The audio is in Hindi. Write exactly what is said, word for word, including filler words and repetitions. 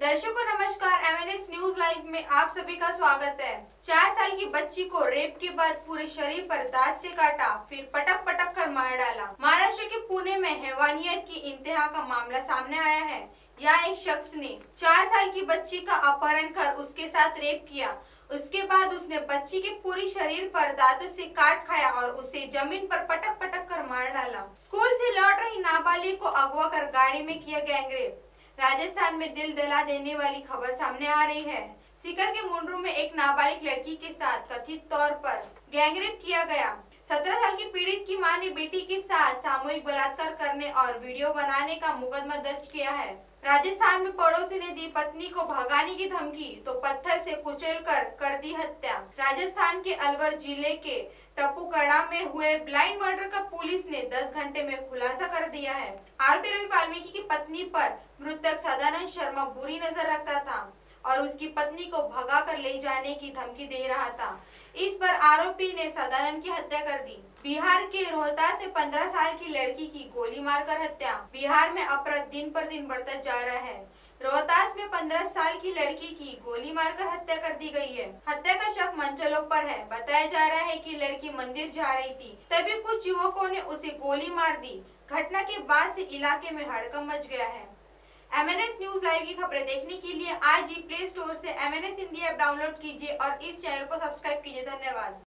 दर्शकों नमस्कार, एमएनएस न्यूज लाइव में आप सभी का स्वागत है। चार साल की बच्ची को रेप के बाद पूरे शरीर पर दांत से काटा, फिर पटक पटक कर मार डाला। महाराष्ट्र के पुणे में हैवानियत की इंतहा का मामला सामने आया है। यहाँ एक शख्स ने चार साल की बच्ची का अपहरण कर उसके साथ रेप किया। उसके बाद उसने बच्ची के पूरे शरीर पर दांतों से काट खाया और उसे जमीन पर पटक पटक कर मार डाला। स्कूल से लौट रही नाबालिग को अगवा कर गाड़ी में किया गैंगरेप। राजस्थान में दिल दहला देने वाली खबर सामने आ रही है। सीकर के मुंड्रू में एक नाबालिग लड़की के साथ कथित तौर पर गैंगरेप किया गया। सत्रह साल की पीड़ित की मां ने बेटी के साथ सामूहिक बलात्कार करने और वीडियो बनाने का मुकदमा दर्ज किया है। राजस्थान में पड़ोसी ने दी पत्नी को भगाने की धमकी तो पत्थर से कुचलकर कर दी हत्या। राजस्थान के अलवर जिले के टप्पूकड़ा में हुए ब्लाइंड मर्डर का पुलिस ने दस घंटे में खुलासा कर दिया है। आरोपी रवि वाल्मीकि की पत्नी पर मृतक सदानंद शर्मा बुरी नजर रखता था और उसकी पत्नी को भगा कर ले जाने की धमकी दे रहा था। इस पर आरोपी ने सदानंद की हत्या कर दी। बिहार के रोहतास में पंद्रह साल की लड़की की गोली मारकर हत्या। बिहार में अपराध दिन पर दिन बढ़ता जा रहा है। रोहतास में पंद्रह साल की लड़की की गोली मारकर हत्या कर दी गई है। हत्या का शक मंचलों पर है। बताया जा रहा है कि लड़की मंदिर जा रही थी, तभी कुछ युवकों ने उसे गोली मार दी। घटना के बाद से इलाके में हड़कंप मच गया है। एमएनएस न्यूज लाइव की खबरें देखने के लिए आज ही प्ले स्टोर से एमएनएस हिंदी ऐप डाउनलोड कीजिए और इस चैनल को सब्सक्राइब कीजिए। धन्यवाद।